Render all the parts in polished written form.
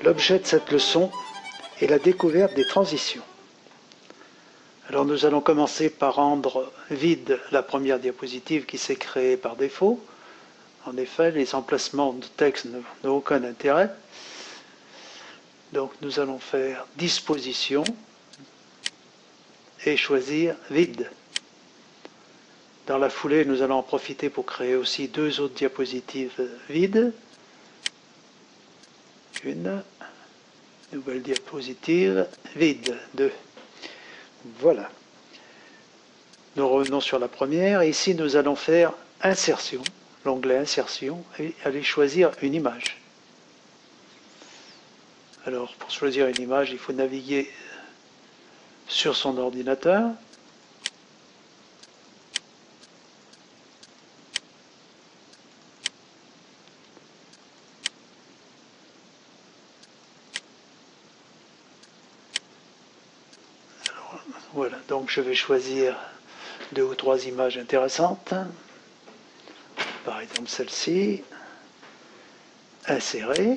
L'objet de cette leçon est la découverte des transitions. Alors nous allons commencer par rendre vide la première diapositive qui s'est créée par défaut. En effet, les emplacements de texte n'ont aucun intérêt. Donc nous allons faire disposition et choisir vide. Dans la foulée, nous allons en profiter pour créer aussi deux autres diapositives vides. Une nouvelle diapositive vide, 2. Voilà. Nous revenons sur la première. Ici, nous allons faire insertion, l'onglet insertion, et aller choisir une image. Alors, pour choisir une image, il faut naviguer sur son ordinateur. Alors, voilà, donc je vais choisir 2 ou 3 images intéressantes. Par exemple celle-ci. Insérer.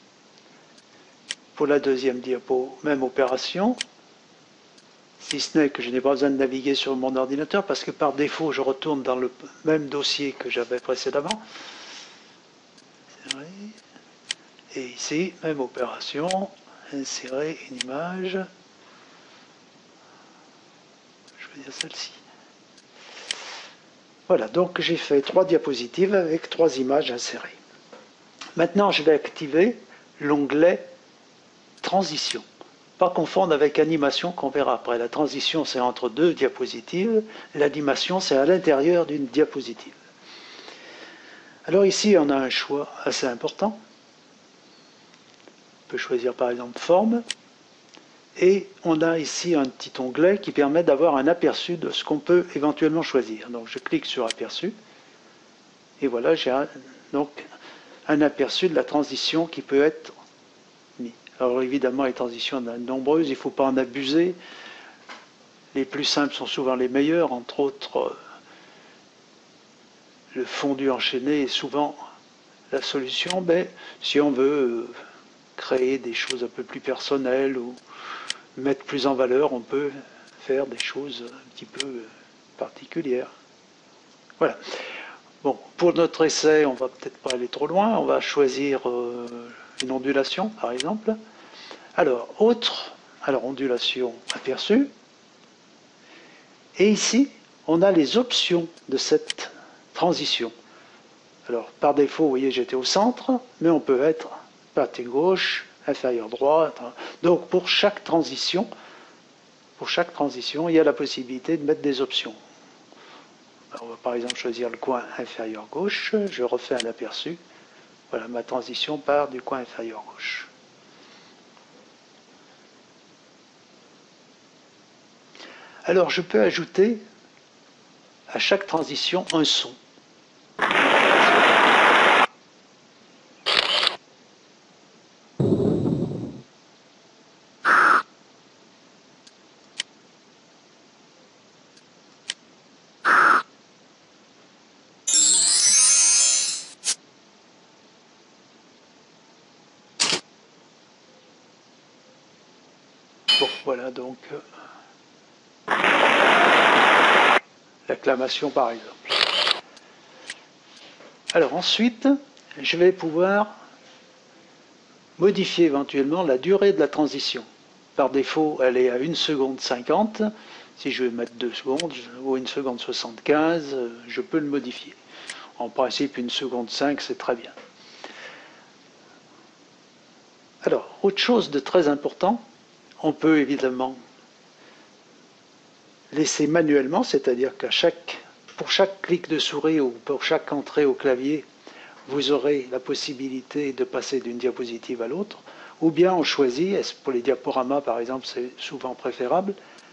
Pour la deuxième diapo, même opération. Si ce n'est que je n'ai pas besoin de naviguer sur mon ordinateur parce que par défaut, je retourne dans le même dossier que j'avais précédemment. Et ici, même opération, insérer une image. Je vais dire celle-ci. Voilà, donc j'ai fait 3 diapositives avec 3 images insérées. Maintenant, je vais activer l'onglet transition. Pas confondre avec animation qu'on verra après. La transition, c'est entre 2 diapositives. L'animation, c'est à l'intérieur d'une diapositive. Alors ici, on a un choix assez important. On peut choisir par exemple forme. Et on a ici un petit onglet qui permet d'avoir un aperçu de ce qu'on peut éventuellement choisir. Donc je clique sur aperçu. Et voilà, j'ai donc un aperçu de la transition qui peut être mis. Alors évidemment, les transitions sont nombreuses, il ne faut pas en abuser. Les plus simples sont souvent les meilleurs, entre autres, le fondu enchaîné est souvent la solution, mais si on veut créer des choses un peu plus personnelles ou mettre plus en valeur, on peut faire des choses un petit peu particulières. Voilà. Bon, pour notre essai, on ne va peut-être pas aller trop loin, on va choisir une ondulation, par exemple. Alors, ondulation aperçue. Et ici, on a les options de cette transition. Alors, par défaut, vous voyez, j'étais au centre, mais on peut être partie gauche, inférieur droit. Donc, pour chaque transition, il y a la possibilité de mettre des options. Alors, on va par exemple choisir le coin inférieur gauche. Je refais un aperçu. Voilà, ma transition part du coin inférieur gauche. Alors, je peux ajouter à chaque transition un son. Bon, voilà donc l'acclamation par exemple. Alors ensuite, je vais pouvoir modifier éventuellement la durée de la transition. Par défaut, elle est à 1 seconde 50. Si je veux mettre 2 secondes ou 1 seconde 75, je peux le modifier. En principe, 1 seconde 5, c'est très bien. Alors, autre chose de très important, on peut évidemment laisser manuellement, c'est-à-dire pour chaque clic de souris ou pour chaque entrée au clavier, vous aurez la possibilité de passer d'une diapositive à l'autre, ou bien on choisit, pour les diaporamas par exemple, c'est souvent préférable,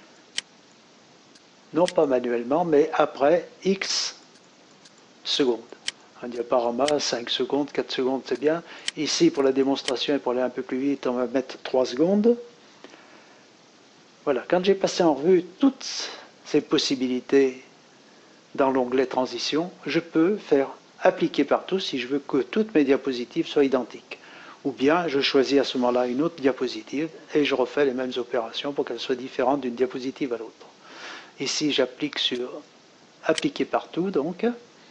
non pas manuellement, mais après X secondes. Un diaporama, 5 secondes, 4 secondes, c'est bien. Ici, pour la démonstration et pour aller un peu plus vite, on va mettre 3 secondes. Voilà, quand j'ai passé en revue toutes ces possibilités dans l'onglet transition, je peux faire appliquer partout si je veux que toutes mes diapositives soient identiques. ou bien je choisis à ce moment-là une autre diapositive et je refais les mêmes opérations pour qu'elles soient différentes d'une diapositive à l'autre. Ici, j'applique sur appliquer partout, donc,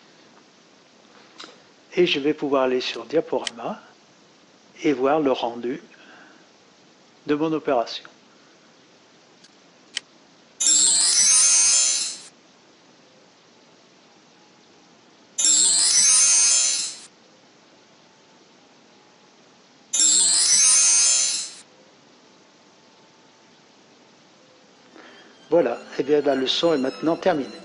et je vais pouvoir aller sur diaporama et voir le rendu de mon opération. Voilà, et bien la leçon est maintenant terminée.